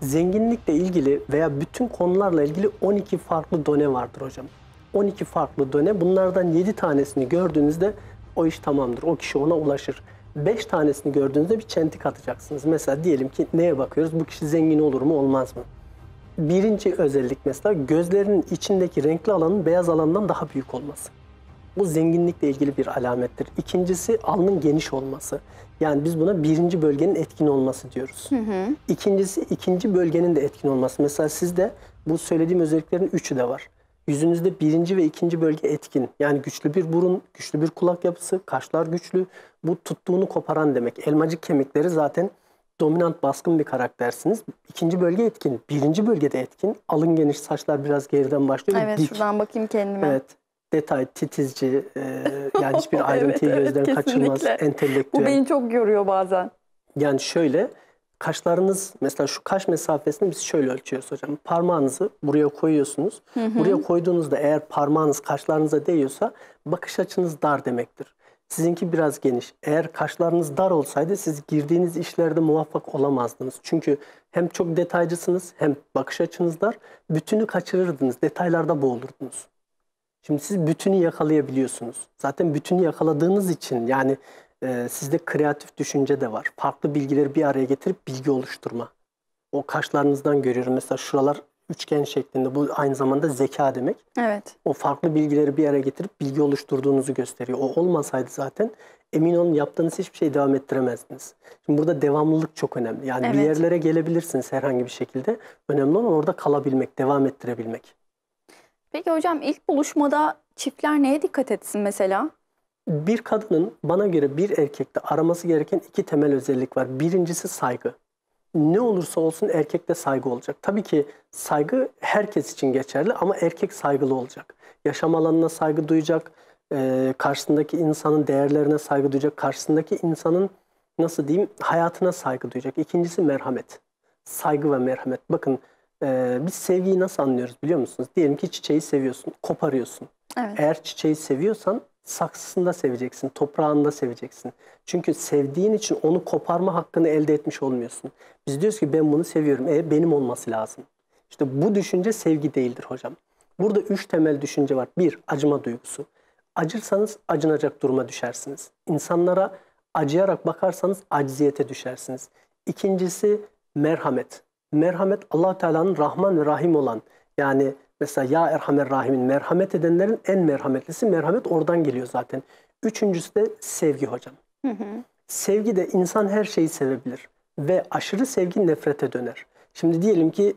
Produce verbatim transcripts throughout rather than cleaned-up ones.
Zenginlikle ilgili veya bütün konularla ilgili on iki farklı done vardır hocam. on iki farklı done. Bunlardan yedi tanesini gördüğünüzde o iş tamamdır. O kişi ona ulaşır. beş tanesini gördüğünüzde bir çentik atacaksınız. Mesela diyelim ki neye bakıyoruz? Bu kişi zengin olur mu, olmaz mı? Birinci özellik mesela gözlerinin içindeki renkli alanın beyaz alandan daha büyük olması. Bu zenginlikle ilgili bir alamettir. İkincisi alnın geniş olması. Yani biz buna birinci bölgenin etkin olması diyoruz. Hı hı. İkincisi ikinci bölgenin de etkin olması. Mesela sizde bu söylediğim özelliklerin üçü de var. Yüzünüzde birinci ve ikinci bölge etkin. Yani güçlü bir burun, güçlü bir kulak yapısı, kaşlar güçlü. Bu tuttuğunu koparan demek. Elmacık kemikleri zaten dominant, baskın bir karaktersiniz. İkinci bölge etkin, birinci bölgede etkin. Alın geniş, saçlar biraz geriden başlıyor. Evet, dik. Şuradan bakayım kendime. Evet. Detay, titizci, e, yani hiçbir ayrıntıyı evet, gözden evet, kaçırmaz, kesinlikle. entelektüel. Bu beni çok yoruyor bazen. Yani şöyle, kaşlarınız, mesela şu kaş mesafesini biz şöyle ölçüyoruz hocam. Parmağınızı buraya koyuyorsunuz. Hı hı. Buraya koyduğunuzda eğer parmağınız kaşlarınıza değiyorsa bakış açınız dar demektir. Sizinki biraz geniş. Eğer kaşlarınız dar olsaydı siz girdiğiniz işlerde muvaffak olamazdınız. Çünkü hem çok detaycısınız hem bakış açınız dar. Bütünü kaçırırdınız, detaylarda boğulurdunuz. Şimdi siz bütünü yakalayabiliyorsunuz. Zaten bütünü yakaladığınız için yani e, sizde kreatif düşünce de var. Farklı bilgileri bir araya getirip bilgi oluşturma. O kaşlarınızdan görüyorum. Mesela şuralar üçgen şeklinde. Bu aynı zamanda zeka demek. Evet. O farklı bilgileri bir araya getirip bilgi oluşturduğunuzu gösteriyor. O olmasaydı zaten emin olun yaptığınız hiçbir şeyi devam ettiremezdiniz. Şimdi burada devamlılık çok önemli. Yani Evet. bir yerlere gelebilirsiniz herhangi bir şekilde. Önemli olan orada kalabilmek, devam ettirebilmek. Peki hocam ilk buluşmada çiftler neye dikkat etsin mesela? Bir kadının bana göre bir erkekte araması gereken iki temel özellik var. Birincisi saygı. Ne olursa olsun erkekte saygı olacak. Tabii ki saygı herkes için geçerli ama erkek saygılı olacak. Yaşam alanına saygı duyacak, e, karşısındaki insanın değerlerine saygı duyacak, karşısındaki insanın nasıl diyeyim hayatına saygı duyacak. İkincisi merhamet. Saygı ve merhamet. Bakın e, biz sevgiyi nasıl anlıyoruz biliyor musunuz? Diyelim ki çiçeği seviyorsun, koparıyorsun. Evet. Eğer çiçeği seviyorsan saksısında seveceksin, toprağında seveceksin. Çünkü sevdiğin için onu koparma hakkını elde etmiş olmuyorsun. Biz diyoruz ki ben bunu seviyorum, e, benim olması lazım. İşte bu düşünce sevgi değildir hocam. Burada üç temel düşünce var. Bir, acıma duygusu. Acırsanız acınacak duruma düşersiniz. İnsanlara acıyarak bakarsanız acziyete düşersiniz. İkincisi merhamet. Merhamet Allah Teala'nın Rahman ve Rahim olan, yani mesela ya Erhamer Rahim'in, merhamet edenlerin en merhametlisi, merhamet oradan geliyor zaten. Üçüncüsü de sevgi hocam. Hı hı. Sevgi de insan her şeyi sevebilir ve aşırı sevgi nefrete döner. Şimdi diyelim ki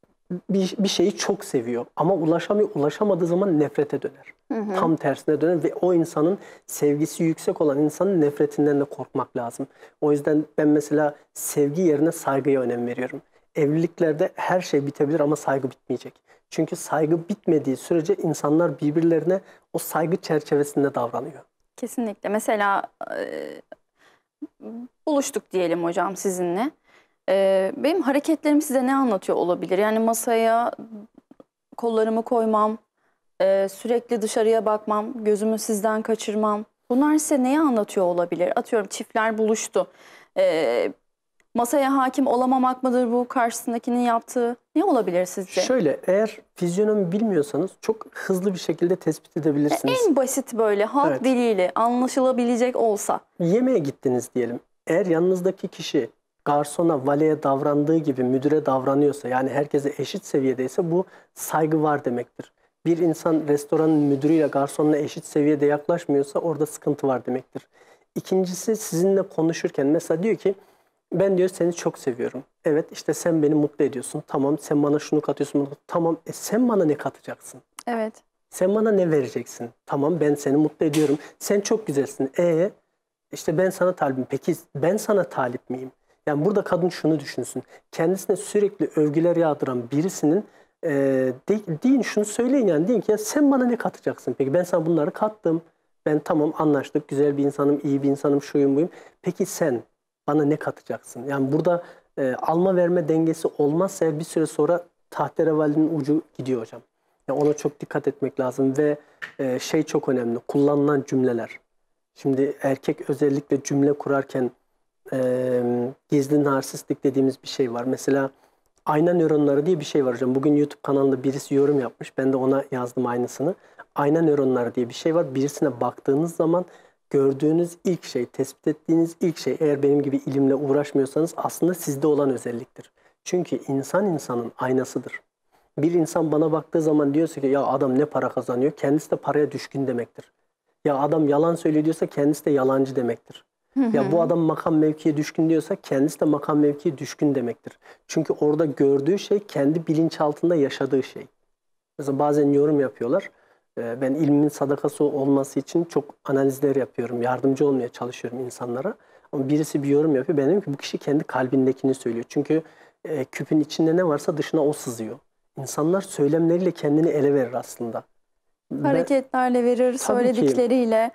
bir, bir şeyi çok seviyor ama ulaşamıyor, ulaşamadığı zaman nefrete döner. Hı hı. Tam tersine döner ve o insanın sevgisi yüksek olan insanın nefretinden de korkmak lazım. O yüzden ben mesela sevgi yerine saygıya önem veriyorum. Evliliklerde her şey bitebilir ama saygı bitmeyecek. Çünkü saygı bitmediği sürece insanlar birbirlerine o saygı çerçevesinde davranıyor. Kesinlikle. Mesela e, buluştuk diyelim hocam sizinle. E, benim hareketlerim size ne anlatıyor olabilir? Yani masaya kollarımı koymam, e, sürekli dışarıya bakmam, gözümü sizden kaçırmam. Bunlar size neyi anlatıyor olabilir? Atıyorum çiftler buluştu. E, masaya hakim olamamak mıdır bu, karşısındakinin yaptığı? Ne olabilir sizce? Şöyle, eğer fizyonomi bilmiyorsanız çok hızlı bir şekilde tespit edebilirsiniz. En basit böyle halk Evet. diliyle anlaşılabilecek olsa. Yemeğe gittiniz diyelim. Eğer yanınızdaki kişi garsona, valeye davrandığı gibi müdüre davranıyorsa, yani herkese eşit seviyedeyse bu saygı var demektir. Bir insan restoranın müdürüyle garsonla eşit seviyede yaklaşmıyorsa orada sıkıntı var demektir. İkincisi, sizinle konuşurken mesela diyor ki ben diyor seni çok seviyorum. Evet, işte sen beni mutlu ediyorsun. Tamam, sen bana şunu katıyorsun. Bunu... Tamam, e sen bana ne katacaksın? Evet. Sen bana ne vereceksin? Tamam, ben seni mutlu ediyorum. Sen çok güzelsin. E işte ben sana talibim. Peki ben sana talip miyim? Yani burada kadın şunu düşünsün. Kendisine sürekli övgüler yağdıran birisinin e, de, deyin şunu söyleyin yani. Deyin ki ya sen bana ne katacaksın? Peki ben sana bunları kattım. Ben tamam anlaştık. Güzel bir insanım, iyi bir insanım, şuyum buyum. Peki sen bana ne katacaksın? Yani burada e, alma verme dengesi olmazsa bir süre sonra tahterevalinin ucu gidiyor hocam. Yani ona çok dikkat etmek lazım ve e, şey çok önemli. Kullanılan cümleler. Şimdi erkek özellikle cümle kurarken e, gizli narsistlik dediğimiz bir şey var. Mesela Ayna nöronları diye bir şey var hocam. Bugün YouTube kanalında birisi yorum yapmış. Ben de ona yazdım aynısını. Ayna nöronları diye bir şey var. Birisine baktığınız zaman gördüğünüz ilk şey, tespit ettiğiniz ilk şey, eğer benim gibi ilimle uğraşmıyorsanız, aslında sizde olan özelliktir. Çünkü insan insanın aynasıdır. Bir insan bana baktığı zaman diyorsa ki ya adam ne para kazanıyor, kendisi de paraya düşkün demektir. Ya adam yalan söylüyor diyorsa kendisi de yalancı demektir. Hı hı. Ya bu adam makam mevkiye düşkün diyorsa kendisi de makam mevkiye düşkün demektir. Çünkü orada gördüğü şey kendi bilinçaltında yaşadığı şey. Mesela bazen yorum yapıyorlar. Ee, Ben ilmin sadakası olması için çok analizler yapıyorum. Yardımcı olmaya çalışıyorum insanlara. Ama birisi bir yorum yapıyor. Ben diyorum ki bu kişi kendi kalbindekini söylüyor. Çünkü e, küpün içinde ne varsa dışına o sızıyor. İnsanlar söylemleriyle kendini ele verir aslında. Ve Hareketlerle verir, tabii ki söyledikleriyle.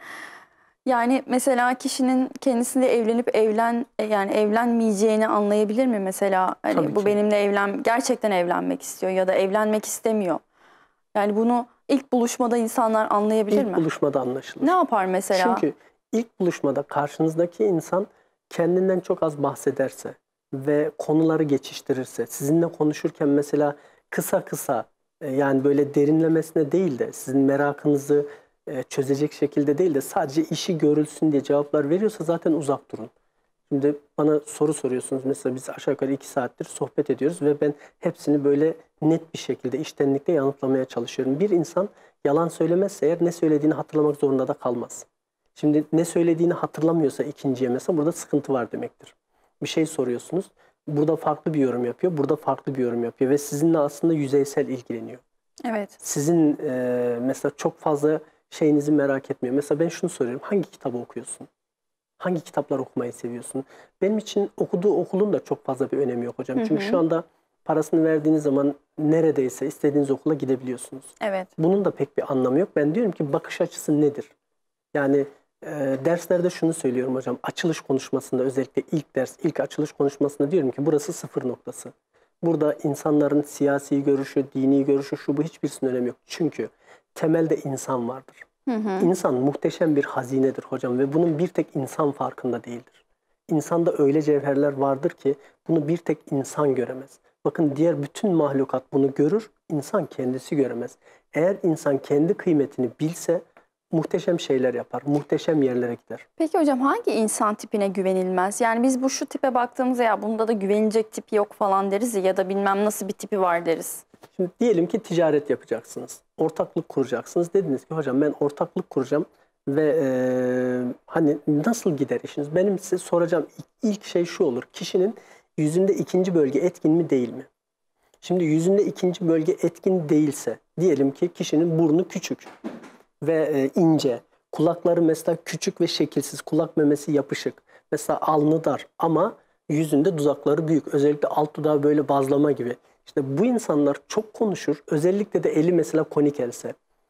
Yani mesela kişinin kendisiyle evlenip evlen yani evlenmeyeceğini anlayabilir mi mesela? Hani tabii bu ki benimle evlen gerçekten evlenmek istiyor ya da evlenmek istemiyor. Yani bunu ilk buluşmada insanlar anlayabilir ilk mi? buluşmada Ne anlaşılır. yapar mesela? Çünkü ilk buluşmada karşınızdaki insan kendinden çok az bahsederse ve konuları geçiştirirse, sizinle konuşurken mesela kısa kısa, e, yani böyle derinlemesine değil de sizin merakınızı e, çözecek şekilde değil de sadece işi görülsün diye cevaplar veriyorsa zaten uzak durun. Şimdi bana soru soruyorsunuz. Mesela biz aşağı yukarı iki saattir sohbet ediyoruz ve ben hepsini böyle net bir şekilde içtenlikle yanıtlamaya çalışıyorum. Bir insan yalan söylemezse eğer ne söylediğini hatırlamak zorunda da kalmaz. Şimdi ne söylediğini hatırlamıyorsa ikinciye mesela burada sıkıntı var demektir. Bir şey soruyorsunuz. Burada farklı bir yorum yapıyor. Burada farklı bir yorum yapıyor ve sizinle aslında yüzeysel ilgileniyor. Evet. Sizin e, mesela çok fazla şeyinizi merak etmiyor. Mesela ben şunu soruyorum. Hangi kitabı okuyorsun? Hangi kitaplar okumayı seviyorsun? Benim için okuduğu okulun da çok fazla bir önemi yok hocam. Hı Çünkü hı. şu anda parasını verdiğiniz zaman neredeyse istediğiniz okula gidebiliyorsunuz. Evet. Bunun da pek bir anlamı yok. Ben diyorum ki bakış açısı nedir? Yani e, derslerde şunu söylüyorum hocam. Açılış konuşmasında, özellikle ilk ders, ilk açılış konuşmasında diyorum ki burası sıfır noktası. Burada insanların siyasi görüşü, dini görüşü, şu bu hiçbirisinin önemi yok. Çünkü temelde insan vardır. Hı hı. İnsan muhteşem bir hazinedir hocam ve bunun bir tek insan farkında değildir. İnsanda öyle cevherler vardır ki bunu bir tek insan göremez. Bakın diğer bütün mahlukat bunu görür, insan kendisi göremez. Eğer insan kendi kıymetini bilse muhteşem şeyler yapar, muhteşem yerlere gider. Peki hocam hangi insan tipine güvenilmez? Yani biz bu şu tipe baktığımızda ya bunda da güvenilecek tip yok falan deriz ya, ya da bilmem nasıl bir tipi var deriz. Şimdi diyelim ki ticaret yapacaksınız, ortaklık kuracaksınız. Dediniz ki hocam ben ortaklık kuracağım ve eee, hani nasıl gider işiniz? Benim size soracağım ilk şey şu olur. Kişinin yüzünde ikinci bölge etkin mi değil mi? Şimdi yüzünde ikinci bölge etkin değilse, diyelim ki kişinin burnu küçük ve e, ince, kulakları mesela küçük ve şekilsiz, kulak memesi yapışık, mesela alnı dar ama yüzünde dudakları büyük, özellikle alt dudağı böyle bazlama gibi. İşte bu insanlar çok konuşur, özellikle de eli mesela konik else.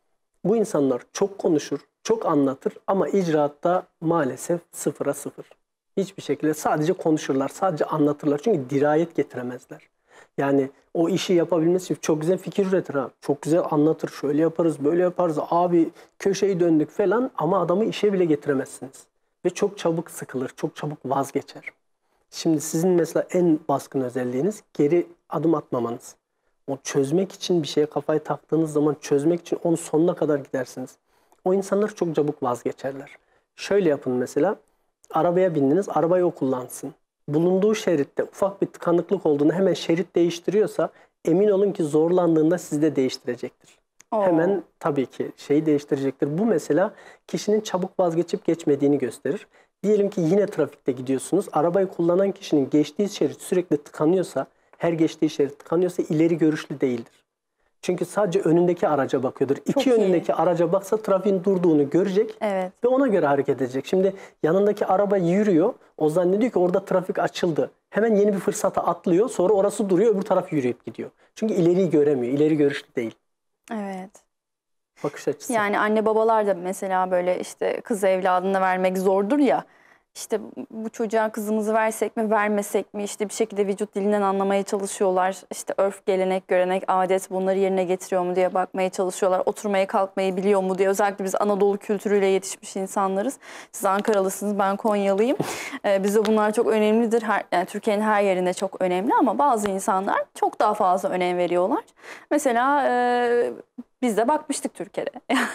Bu insanlar çok konuşur, çok anlatır ama icraatta maalesef sıfıra sıfır. Hiçbir şekilde sadece konuşurlar, sadece anlatırlar. Çünkü dirayet getiremezler. Yani o işi yapabilmesi için çok güzel fikir üretir ha. Çok güzel anlatır, şöyle yaparız, böyle yaparız. Abi köşeyi döndük falan ama adamı işe bile getiremezsiniz. Ve çok çabuk sıkılır, çok çabuk vazgeçer. Şimdi sizin mesela en baskın özelliğiniz geri adım atmamanız. O çözmek için bir şeye kafayı taktığınız zaman çözmek için onun sonuna kadar gidersiniz. O insanlar çok çabuk vazgeçerler. Şöyle yapın mesela, arabaya bindiniz, arabayı o kullansın. Bulunduğu şeritte ufak bir tıkanıklık olduğunu hemen şerit değiştiriyorsa emin olun ki zorlandığında sizi de değiştirecektir. Oo. Hemen tabii ki şeyi değiştirecektir. Bu mesela kişinin çabuk vazgeçip geçmediğini gösterir. Diyelim ki yine trafikte gidiyorsunuz. Arabayı kullanan kişinin geçtiği şerit sürekli tıkanıyorsa, her geçtiği şerit tıkanıyorsa ileri görüşlü değildir. Çünkü sadece önündeki araca bakıyordur. Çok İki iyi. önündeki araca baksa trafiğin durduğunu görecek Evet. ve ona göre hareket edecek. Şimdi yanındaki araba yürüyor. O zannediyor ki orada trafik açıldı. Hemen yeni bir fırsata atlıyor. Sonra orası duruyor, öbür taraf yürüyüp gidiyor. Çünkü ileriyi göremiyor. İleri görüşlü değil. Evet. Bakış açısı. Yani anne babalar da mesela böyle işte kız evladına vermek zordur ya. işte bu çocuğa kızımızı versek mi vermesek mi, işte bir şekilde vücut dilinden anlamaya çalışıyorlar. İşte örf, gelenek, görenek, adet bunları yerine getiriyor mu diye bakmaya çalışıyorlar. Oturmaya kalkmayı biliyor mu diye. Özellikle biz Anadolu kültürüyle yetişmiş insanlarız. Siz Ankaralısınız, ben Konyalıyım. Ee, bize bunlar çok önemlidir. Her, yani Türkiye'nin her yerinde çok önemli ama bazı insanlar çok daha fazla önem veriyorlar. Mesela e, biz de bakmıştık Türkiye'de.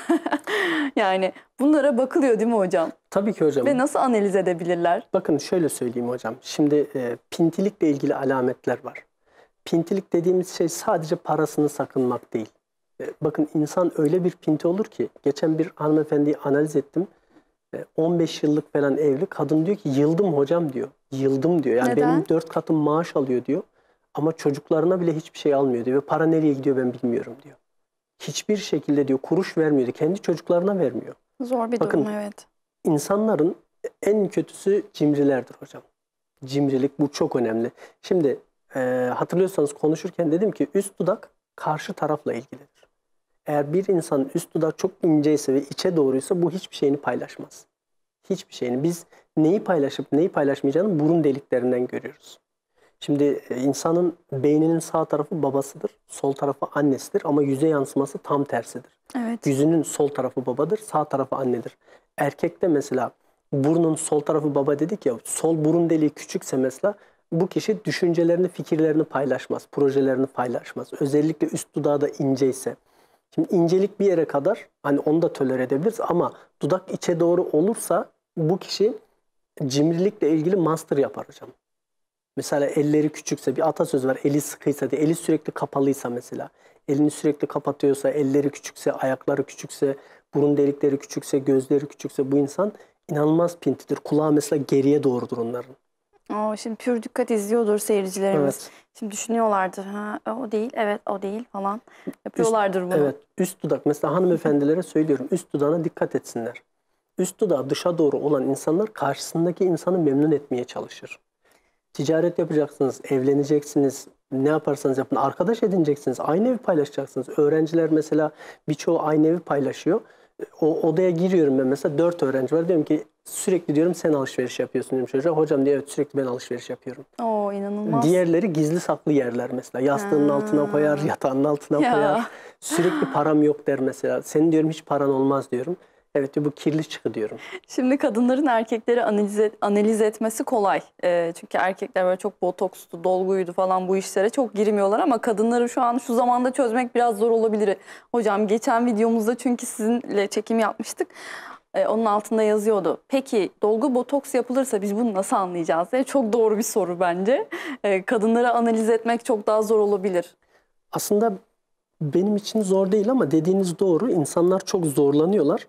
Yani bunlara bakılıyor değil mi hocam? Tabii ki hocam. Ve nasıl analiz edebilirler? Bakın şöyle söyleyeyim hocam. Şimdi e, pintilikle ilgili alametler var. Pintilik dediğimiz şey sadece parasını sakınmak değil. E, bakın insan öyle bir pinti olur ki, geçen bir hanımefendiyi analiz ettim. E, on beş yıllık falan evli. Kadın diyor ki yıldım hocam diyor. Yıldım diyor. Yani Neden? benim dört katım maaş alıyor diyor. Ama çocuklarına bile hiçbir şey almıyor diyor. Ve para nereye gidiyor ben bilmiyorum diyor. Hiçbir şekilde diyor kuruş vermiyordu. Kendi çocuklarına vermiyor. Zor bir Bakın, durum, evet. İnsanların en kötüsü cimrilerdir hocam. Cimrilik bu çok önemli. Şimdi e, hatırlıyorsanız konuşurken dedim ki üst dudak karşı tarafla ilgilidir. Eğer bir insanın üst dudak çok inceyse ve içe doğruysa bu hiçbir şeyini paylaşmaz. Hiçbir şeyini. Biz neyi paylaşıp neyi paylaşmayacağını burun deliklerinden görüyoruz. Şimdi e, insanın beyninin sağ tarafı babasıdır, sol tarafı annesidir ama yüze yansıması tam tersidir. Evet. Yüzünün sol tarafı babadır, sağ tarafı annedir. Erkekte mesela burnun sol tarafı baba dedik ya, sol burun deliği küçükse mesela bu kişi düşüncelerini, fikirlerini paylaşmaz, projelerini paylaşmaz. Özellikle üst dudağı da inceyse. Şimdi incelik bir yere kadar hani onu da tolere edebiliriz ama dudak içe doğru olursa bu kişi cimrilikle ilgili master yapar hocam. Mesela elleri küçükse, bir atasöz var, eli sıkıysa diye, eli sürekli kapalıysa mesela, elini sürekli kapatıyorsa, elleri küçükse, ayakları küçükse, burun delikleri küçükse, gözleri küçükse bu insan inanılmaz pintidir. Kulağı mesela geriye doğrudur onların. O şimdi pür dikkat izliyordur seyircilerimiz. Evet. Şimdi düşünüyorlardır. Ha, o değil, evet o değil falan. Yapıyorlardır bunu. Evet, üst dudak. Mesela hanımefendilere söylüyorum, üst dudağına dikkat etsinler. Üst dudağı dışa doğru olan insanlar karşısındaki insanı memnun etmeye çalışır. Ticaret yapacaksınız, evleneceksiniz, ne yaparsanız yapın, arkadaş edineceksiniz, aynı evi paylaşacaksınız. Öğrenciler mesela birçoğu aynı evi paylaşıyor. O odaya giriyorum ben mesela, dört öğrenci var. Diyorum ki sürekli diyorum sen alışveriş yapıyorsun diyorum çocuğa. Hocam diyor evet sürekli ben alışveriş yapıyorum. Oo, inanılmaz. Diğerleri gizli saklı yerler mesela. Yastığının Ha. altına koyar, yatağının altına Ya. koyar. Sürekli param yok der mesela. Senin diyorum hiç paran olmaz diyorum. Evet diyor bu kirli çıkı diyorum. Şimdi kadınların erkekleri analiz, et, analiz etmesi kolay. Ee, çünkü erkekler böyle çok botokstu, dolguydu falan bu işlere çok girmiyorlar ama kadınları şu an şu zamanda çözmek biraz zor olabilir. Hocam geçen videomuzda çünkü sizinle çekim yapmıştık. Ee, onun altında yazıyordu. Peki dolgu botoks yapılırsa biz bunu nasıl anlayacağız diye. Çok doğru bir soru bence. Ee, kadınları analiz etmek çok daha zor olabilir. Aslında benim için zor değil ama dediğiniz doğru. İnsanlar çok zorlanıyorlar.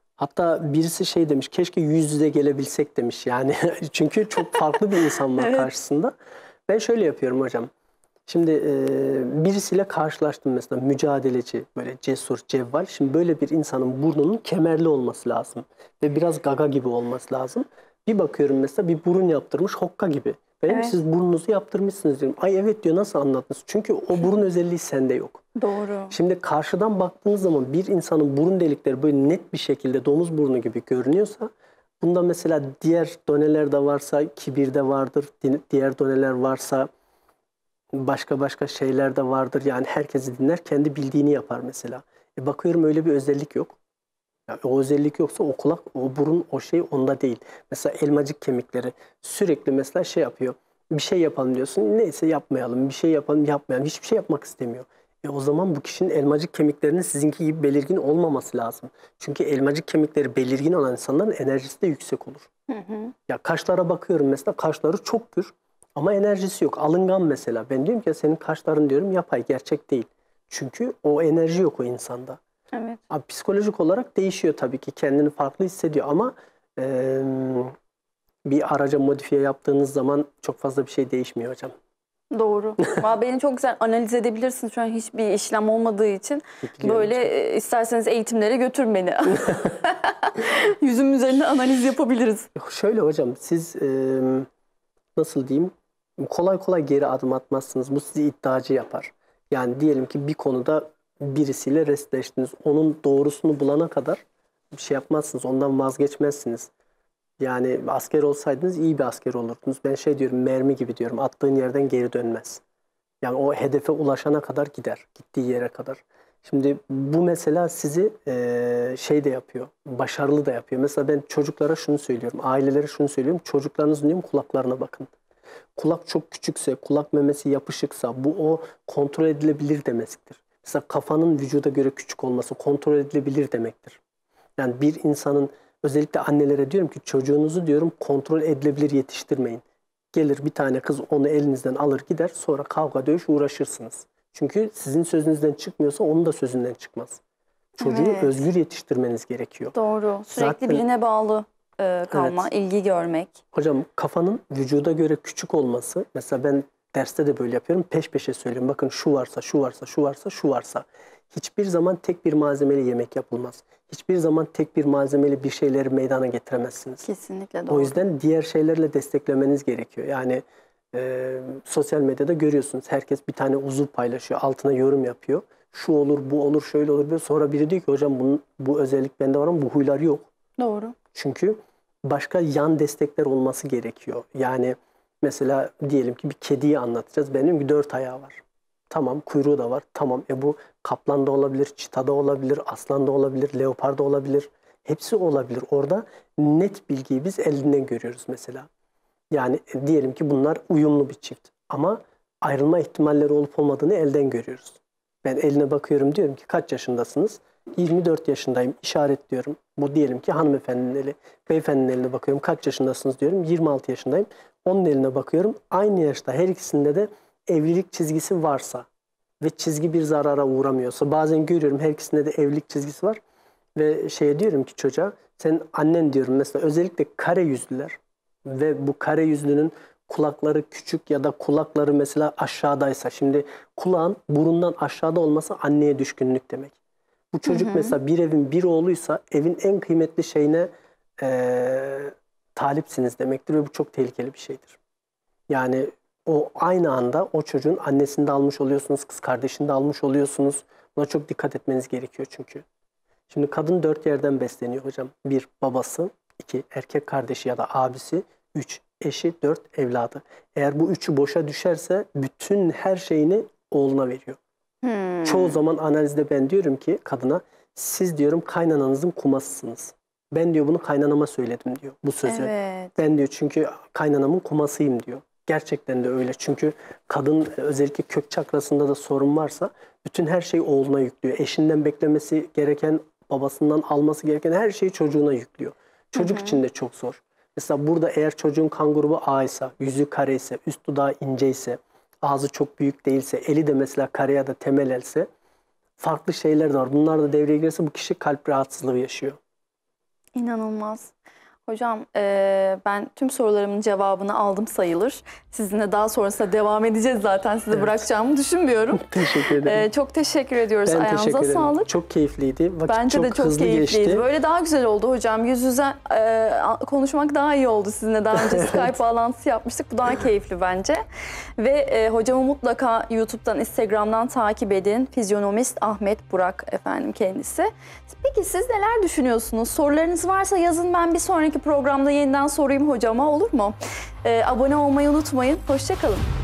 Hatta birisi şey demiş, keşke yüz yüze gelebilsek demiş yani. Çünkü çok farklı bir insan var Evet. karşısında. Ben şöyle yapıyorum hocam. Şimdi e, birisiyle karşılaştım mesela, mücadeleci, böyle cesur, cevval. Şimdi böyle bir insanın burnunun kemerli olması lazım. Ve biraz gaga gibi olması lazım. Bir bakıyorum mesela bir burun yaptırmış hokka gibi. Benim Evet. siz burnunuzu yaptırmışsınız diyorum. Ay evet diyor, nasıl anlattınız? Çünkü o burun özelliği sende yok. Doğru. Şimdi karşıdan baktığınız zaman bir insanın burun delikleri böyle net bir şekilde domuz burnu gibi görünüyorsa, bunda mesela diğer doneler de varsa, kibir de vardır, diğer doneler varsa başka başka şeyler de vardır. Yani herkesi dinler, kendi bildiğini yapar mesela. E bakıyorum öyle bir özellik yok. Yani o özellik yoksa o kulak, o burun, o şey onda değil. Mesela elmacık kemikleri sürekli mesela şey yapıyor. Bir şey yapalım diyorsun. Neyse yapmayalım. Bir şey yapalım yapmayalım. Hiçbir şey yapmak istemiyor. E o zaman bu kişinin elmacık kemiklerinin sizinki gibi belirgin olmaması lazım. Çünkü elmacık kemikleri belirgin olan insanların enerjisi de yüksek olur. Hı hı. Ya kaşlara bakıyorum mesela, kaşları çok gür ama enerjisi yok. Alıngan mesela. Ben diyorum ki senin kaşların diyorum yapay, gerçek değil. Çünkü o enerji yok o insanda. Evet. Abi, psikolojik olarak değişiyor tabii ki. Kendini farklı hissediyor ama e, bir araca modifiye yaptığınız zaman çok fazla bir şey değişmiyor hocam. Doğru. Vallahi beni çok güzel analiz edebilirsin. Şu an hiçbir işlem olmadığı için Biliyorum böyle hocam. e, isterseniz eğitimlere götürün beni. Yüzüm üzerinde analiz yapabiliriz. Şöyle hocam, siz e, nasıl diyeyim, kolay kolay geri adım atmazsınız. Bu sizi iddiacı yapar. Yani diyelim ki bir konuda birisiyle restleştiniz. Onun doğrusunu bulana kadar bir şey yapmazsınız. Ondan vazgeçmezsiniz. Yani asker olsaydınız iyi bir asker olurdunuz. Ben şey diyorum, mermi gibi diyorum. Attığın yerden geri dönmez. Yani o hedefe ulaşana kadar gider. Gittiği yere kadar. Şimdi bu mesela sizi e, şey de yapıyor. Başarılı da yapıyor. Mesela ben çocuklara şunu söylüyorum. Ailelere şunu söylüyorum. Çocuklarınızın diyorum kulaklarına bakın. Kulak çok küçükse, kulak memesi yapışıksa bu o kontrol edilebilir demektir. Mesela kafanın vücuda göre küçük olması kontrol edilebilir demektir. Yani bir insanın, özellikle annelere diyorum ki çocuğunuzu diyorum kontrol edilebilir yetiştirmeyin. Gelir bir tane kız onu elinizden alır gider, sonra kavga dövüş uğraşırsınız. Çünkü sizin sözünüzden çıkmıyorsa onun da sözünden çıkmaz. Çocuğu Evet. özgür yetiştirmeniz gerekiyor. Doğru. Sürekli Zaten- birine bağlı e, kalma, Evet. ilgi görmek. Hocam kafanın vücuda göre küçük olması, mesela ben derste de böyle yapıyorum, peş peşe söylüyorum. Bakın şu varsa, şu varsa, şu varsa, şu varsa. Hiçbir zaman tek bir malzemeli yemek yapılmaz. Hiçbir zaman tek bir malzemeli bir şeyleri meydana getiremezsiniz. Kesinlikle doğru. O yüzden diğer şeylerle desteklemeniz gerekiyor. Yani e, sosyal medyada görüyorsunuz. Herkes bir tane uzuv paylaşıyor. Altına yorum yapıyor. Şu olur, bu olur, şöyle olur. Böyle. Sonra biri diyor ki hocam bunun, bu özellik bende var ama bu huylar yok. Doğru. Çünkü başka yan destekler olması gerekiyor. Yani mesela diyelim ki bir kediyi anlatacağız. Benim ki dört ayağı var. Tamam, kuyruğu da var. Tamam, e bu kaplan da olabilir, çita da olabilir, aslan da olabilir, leopar da olabilir. Hepsi olabilir. Orada net bilgiyi biz elinden görüyoruz mesela. Yani e, diyelim ki bunlar uyumlu bir çift. Ama ayrılma ihtimalleri olup olmadığını elden görüyoruz. Ben eline bakıyorum, diyorum ki kaç yaşındasınız? yirmi dört yaşındayım, işaretliyorum. Bu diyelim ki hanımefendinin eli. Beyefendinin eline bakıyorum, kaç yaşındasınız diyorum. yirmi altı yaşındayım. Onun eline bakıyorum. Aynı yaşta her ikisinde de evlilik çizgisi varsa ve çizgi bir zarara uğramıyorsa, bazen görüyorum her ikisinde de evlilik çizgisi var ve şeye diyorum ki çocuğa, sen annen diyorum mesela, özellikle kare yüzlüler ve bu kare yüzlünün kulakları küçük ya da kulakları mesela aşağıdaysa, şimdi kulağın burundan aşağıda olması anneye düşkünlük demek. Bu çocuk Hı hı. mesela bir evin bir oğluysa evin en kıymetli şeyine eee talipsiniz demektir ve bu çok tehlikeli bir şeydir. Yani o aynı anda o çocuğun annesini de almış oluyorsunuz, kız kardeşini de almış oluyorsunuz. Buna çok dikkat etmeniz gerekiyor çünkü. Şimdi kadın dört yerden besleniyor hocam. Bir, babası. İki, erkek kardeşi ya da abisi. Üç, eşi. Dört, evladı. Eğer bu üçü boşa düşerse bütün her şeyini oğluna veriyor. Hmm. Çoğu zaman analizde ben diyorum ki kadına, siz diyorum kaynananızın kumasısınız. Ben diyor bunu kaynanama söyledim diyor bu sözü. Evet. Ben diyor çünkü kaynanamın kumasıyım diyor. Gerçekten de öyle. Çünkü kadın özellikle kök çakrasında da sorun varsa bütün her şeyi oğluna yüklüyor. Eşinden beklemesi gereken, babasından alması gereken her şeyi çocuğuna yüklüyor. Çocuk Hı hı. için de çok zor. Mesela burada eğer çocuğun kan grubu A ise, yüzü kare ise, üst dudağı ince ise, ağzı çok büyük değilse, eli de mesela kare ya da temel else, farklı şeyler de var. Bunlar da devreye girerse bu kişi kalp rahatsızlığı yaşıyor. İnanılmaz. Hocam e, ben tüm sorularımın cevabını aldım sayılır. Sizinle daha sonrasında devam edeceğiz zaten. Sizi Evet. bırakacağımı düşünmüyorum. Teşekkür ederim. E, çok teşekkür ediyoruz. Ben Ayağınıza teşekkür ederim. sağlık. Çok keyifliydi. Vakit Bence çok de çok hızlı keyifliydi. geçti. Böyle daha güzel oldu hocam. Yüz yüze e, konuşmak daha iyi oldu sizinle. Daha önce Skype bağlantısı yapmıştık. Bu daha keyifli bence. Ve e, hocamı mutlaka YouTube'dan, Instagram'dan takip edin. Fizyonomist Ahmet Burak efendim kendisi. Peki siz neler düşünüyorsunuz? Sorularınız varsa yazın, ben bir sonraki programda yeniden sorayım hocama, olur mu? E, abone olmayı unutmayın. Hoşça kalın.